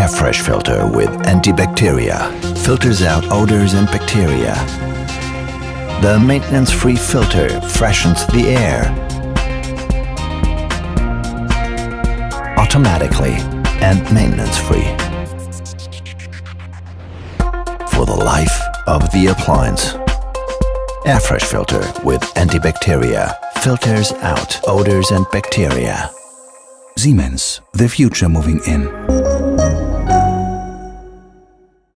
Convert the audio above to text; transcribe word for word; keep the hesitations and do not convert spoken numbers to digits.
Airfresh filter with antibacteria filters out odors and bacteria. The maintenance-free filter freshens the air automatically and maintenance-free for the life of the appliance. Airfresh filter with antibacteria filters out odors and bacteria. Siemens, the future moving in.